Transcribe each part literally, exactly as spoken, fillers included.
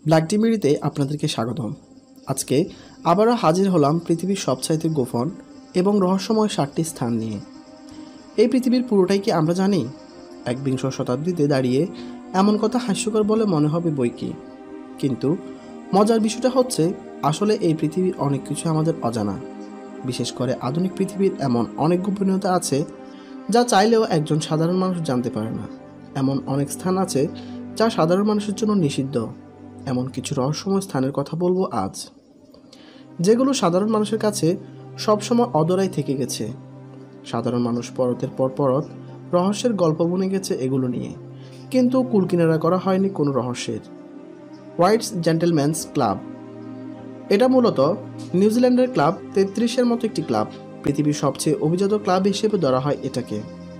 Black টিমিরিতে আপনাদেরকে স্বাগতম। আজকে আবারও হাজির হলাম পৃথিবীর সবচাইতে গোপন এবং রহস্যময় সাতটি স্থান নিয়ে। এই পৃথিবীর পুরোটাই কি আমরা জানি? একবিংশ শতাব্দীতে দাঁড়িয়ে এমন কথা হাস্যকর বলে মনে হবে বই কি, কিন্তু মজার বিষয়টা হচ্ছে আসলে এই পৃথিবীর অনেক কিছু আমাদের অজানা। বিশেষ করে আধুনিক পৃথিবীর এমন অনেক গোপনীয়তা আছে যা চাইলেও একজন সাধারণ মানুষ জানতে পারে না। এমন অনেক স্থান আছে যা সাধারণ মানুষের জন্য নিষিদ্ধ। এমন কিছু রহস্যময় স্থানের কথা বলবো আজ, যেগুলো সাধারণ মানুষের কাছে সবসময় অধরাই থেকে গেছে। সাধারণ মানুষ পরতের পর পরত রহস্যের গল্প বনে গেছে এগুলো নিয়ে, কিন্তু কুলকিনারা করা হয়নি কোনো রহস্যের। হোয়াইটস জেন্টেলম্যানস ক্লাব, এটা মূলত নিউজিল্যান্ডের ক্লাব তেত্রিশের মতো একটি ক্লাব। পৃথিবীর সবচেয়ে অভিজাত ক্লাব হিসেবে ধরা হয় এটাকে।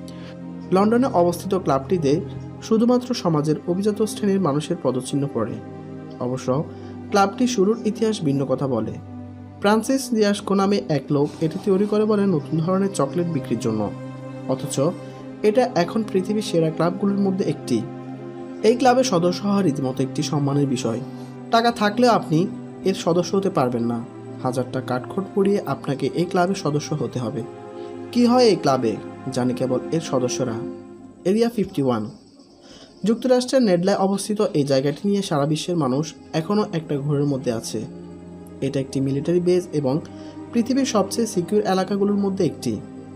লন্ডনে অবস্থিত ক্লাবটিতে শুধুমাত্র সমাজের অভিজাত শ্রেণীর মানুষের পদচিহ্ন পড়ে। অবশ্য ক্লাবটি শুরুর ইতিহাস ভিন্ন কথা বলে। ফ্রান্সিস দিয়াসকো নামে এক লোক এটি তৈরি করে বলে নতুন ধরনের চকলেট বিক্রির জন্য, অথচ এটা এখন পৃথিবীর সেরা ক্লাবগুলোর মধ্যে একটি। এই ক্লাবের সদস্য হওয়া রীতিমতো একটি সম্মানের বিষয়। টাকা থাকলেও আপনি এর সদস্য হতে পারবেন না। হাজারটা কাঠখোট পড়িয়ে আপনাকে এই ক্লাবের সদস্য হতে হবে। কি হয় এই ক্লাবে জানে কেবল এর সদস্যরা। এরিয়া ফিফটি ওয়ান, যুক্তরাষ্ট্রের নেডলায় অবস্থিত এই জায়গাটি নিয়ে সারা বিশ্বের মানুষ এখনও একটা ঘোরের মধ্যে আছে। এটা একটি মিলিটারি বেস এবং পৃথিবীর সবচেয়ে সিকিউর এলাকাগুলোর মধ্যে একটি।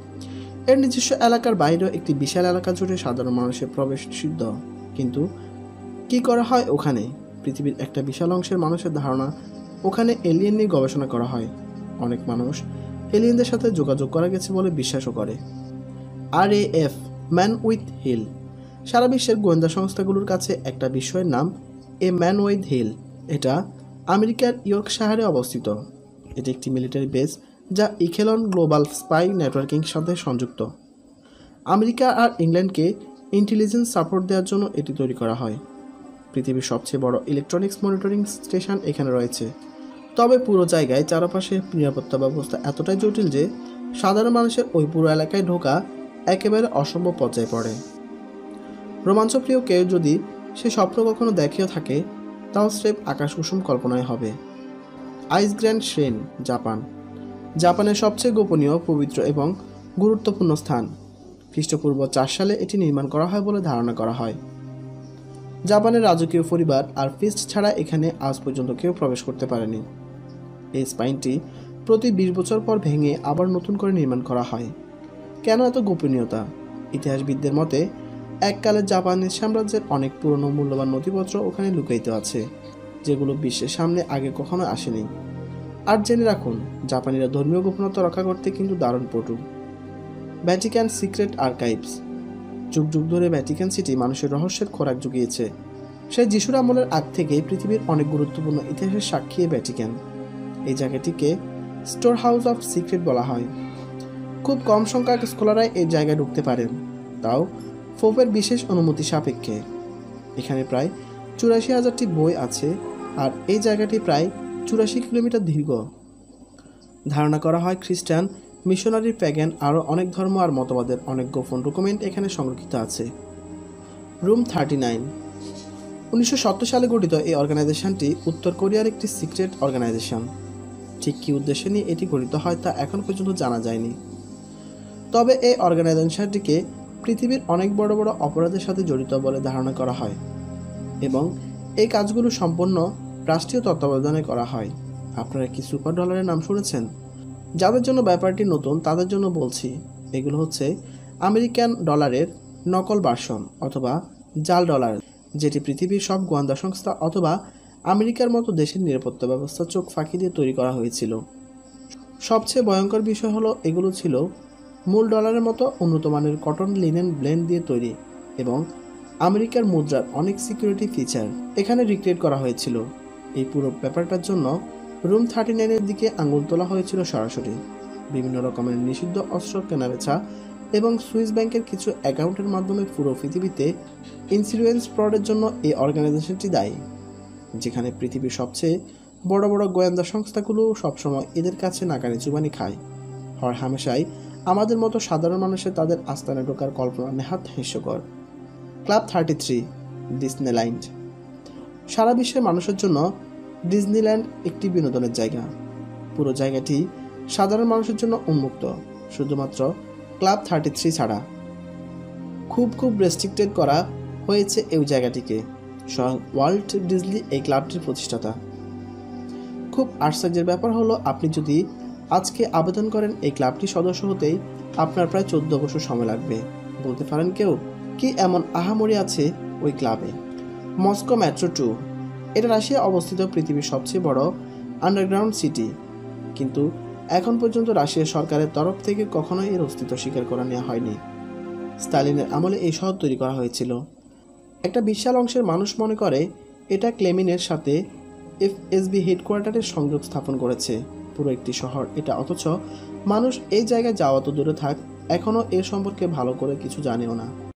এর নিজস্ব এলাকার বাইরেও একটি বিশাল এলাকা জুড়ে সাধারণ মানুষের প্রবেশ নিষিদ্ধ। কিন্তু কি করা হয় ওখানে? পৃথিবীর একটা বিশাল অংশের মানুষের ধারণা ওখানে এলিয়েন নিয়ে গবেষণা করা হয়। অনেক মানুষ এলিয়েনদের সাথে যোগাযোগ করা গেছে বলে বিশ্বাসও করে। R A F, Menwith Hill, সারা বিশ্বের গোয়েন্দা সংস্থাগুলোর কাছে একটা বিষয়ের নাম এ ম্যান উইথ হিল। এটা আমেরিকার ইয়র্কশায়ারে অবস্থিত। এটি একটি মিলিটারি বেস যা ইখেলন গ্লোবাল স্পাই নেটওয়ার্কিং সাথে সংযুক্ত। আমেরিকা আর ইংল্যান্ডকে ইন্টেলিজেন্স সাপোর্ট দেওয়ার জন্য এটি তৈরি করা হয়। পৃথিবীর সবচেয়ে বড় ইলেকট্রনিক্স মনিটরিং স্টেশন এখানে রয়েছে। তবে পুরো জায়গায় চারপাশে নিরাপত্তা ব্যবস্থা এতটাই জটিল যে সাধারণ মানুষের ওই পুরো এলাকায় ঢোকা একেবারে অসম্ভব পর্যায়ে পড়ে। রোমাঞ্চপ্রিয় কেউ যদি সে স্বপ্ন কখনো দেখেও থাকে, তাও স্রেফ আকাশ কুসুম কল্পনায় হবে। আইস গ্র্যান্ড শ্রেন, জাপান, জাপানের সবচেয়ে গোপনীয়, পবিত্র এবং গুরুত্বপূর্ণ স্থান। খ্রিস্টপূর্ব চার সালে এটি নির্মাণ করা হয় বলে ধারণা করা হয়। জাপানের রাজকীয় পরিবার আর ফিস্ট ছাড়া এখানে আজ পর্যন্ত কেউ প্রবেশ করতে পারেনি। এই স্পাইনটি প্রতি বিশ বছর পর ভেঙে আবার নতুন করে নির্মাণ করা হয়। কেন এত গোপনীয়তা? ইতিহাসবিদদের মতে এককালে জাপানের সাম্রাজ্যের অনেক পুরনো মূল্যবান নথিপত্র ওখানে লুকায়িত আছে, যেগুলো বিশ্বের সামনে আগে কখনো আসেনি। আর জেনে রাখুন, জাপানিরা ধর্মীয় গোপনতা রক্ষা করতে কিন্তু দারুণ পটু। ভ্যাটিকান সিক্রেট আর্কাইভস, যুগ যুগ ধরে ভ্যাটিকান সিটি মানুষের রহস্যের খোরাক জুগিয়েছে। সে যিশুর আমলের আগ থেকেই পৃথিবীর অনেক গুরুত্বপূর্ণ ইতিহাসের সাক্ষী ভ্যাটিকান। এই জায়গাটিকে স্টোর হাউস অফ সিক্রেট বলা হয়। খুব কম সংখ্যক স্কলাররাই এই জায়গায় ঢুকতে পারেন, তাও পোপের বিশেষ অনুমতি সাপেক্ষে। এখানে প্রায় চুরাশি হাজারটি বই আছে আর এই জায়গাটি প্রায় চুরাশি কিলোমিটার দীর্ঘ। ধারণা করা হয় খ্রিস্টান, মিশনারি, প্যাগান আরও অনেক ধর্ম আর মতবাদের অনেক গোপন ডকুমেন্ট এখানে সংরক্ষিত আছে। রুম থার্টি নাইন, উনিশশো সত্তর সালে গঠিত এই অর্গানাইজেশনটি উত্তর কোরিয়ার একটি সিক্রেট অর্গানাইজেশন। ঠিক কী উদ্দেশ্যে নিয়ে এটি গঠিত হয় তা এখন পর্যন্ত জানা যায়নি। তবে এই অর্গানাইজেশনটিকে পৃথিবীর অনেক বড় বড় অপরাধের সাথে জড়িত বলে ধারণা করা হয় এবং এই কাজগুলো সম্পূর্ণ রাষ্ট্রীয় তত্ত্বাবধানে করা হয়। আপনারা কি সুপার ডলারের নাম শুনেছেন? যাদের জন্য ব্যাপারটি নতুন তাদের জন্য বলছি, এগুলো হচ্ছে আমেরিকান ডলারের নকল ভার্সন অথবা জাল ডলার, যেটি পৃথিবীর সব গোয়েন্দা সংস্থা অথবা আমেরিকার মতো দেশের নিরাপত্তা ব্যবস্থা চোখ ফাঁকি দিয়ে তৈরি করা হয়েছিল। সবচেয়ে ভয়ঙ্কর বিষয় হলো এগুলো ছিল মূল ডলারের মতো উন্নত মানের কটন লিনেন ব্লেন্ড দিয়ে তৈরি এবং আমেরিকার মুদ্রার অনেক সিকিউরিটি ফিচার এখানে রিক্রিয়েট করা হয়েছিল। এই পুরো ব্যাপারটার জন্য রুম থার্টি নাইনের দিকে আঙুল তোলা হয়েছিল সরাসরি। বিভিন্ন রকমের নিষিদ্ধ অস্ত্র কেনাবেচা এবং সুইস ব্যাংকের কিছু অ্যাকাউন্টের মাধ্যমে পুরো পৃথিবীতে ইনফ্লুয়েন্স ফ্রডের জন্য এই অর্গানাইজেশনটি দায়ী, যেখানে পৃথিবীর সবচেয়ে বড় বড় গোয়েন্দা সংস্থাগুলো সবসময় এদের কাছে নাকানি চুবানি খায়। হর হামেশাই আমাদের মতো সাধারণ মানুষের তাদের আস্তানে ঢোকার কল্পনা নেহাত হাস্যকর। ক্লাব থার্টি থ্রি, ডিসনেল্যান্ড, সারা বিশ্বের মানুষের জন্য ডিজনিল্যান্ড একটি বিনোদনের জায়গা। পুরো জায়গাটি সাধারণ মানুষের জন্য উন্মুক্ত, শুধুমাত্র ক্লাব থার্টি থ্রি ছাড়া। খুব খুব রেস্ট্রিক্টেড করা হয়েছে এই জায়গাটিকে। স্বয়ং ওয়াল্ট ডিজনি এই ক্লাবটির প্রতিষ্ঠাতা। খুব আশ্চর্যের ব্যাপার হলো, আপনি যদি আজকে আবেদন করেন এই ক্লাবটির সদস্য হতেই আপনার প্রায় চোদ্দ বছর সময় লাগবে। বলতে পারেন কেউ, কি এমন আহামরি আছে ওই ক্লাবে? মস্কো মেট্রো টু, এটা রাশিয়া অবস্থিত পৃথিবীর সবচেয়ে বড় আন্ডারগ্রাউন্ড সিটি, কিন্তু এখন পর্যন্ত রাশিয়া সরকারের তরফ থেকে কখনোই এর অস্তিত্ব স্বীকার করে নেওয়া হয়নি। স্টালিনের আমলে এই শহর তৈরি করা হয়েছিল। একটা বিশাল অংশের মানুষ মনে করে এটা ক্লেমিনের সাথে এফএসবি হেডকোয়ার্টারের সংযোগ স্থাপন করেছে। পুরো একটি শহর এটা, অথচ মানুষ এই জায়গায় যাওয়া তো দূরে থাক, এখনও এর সম্পর্কে ভালো করে কিছু জানেও না।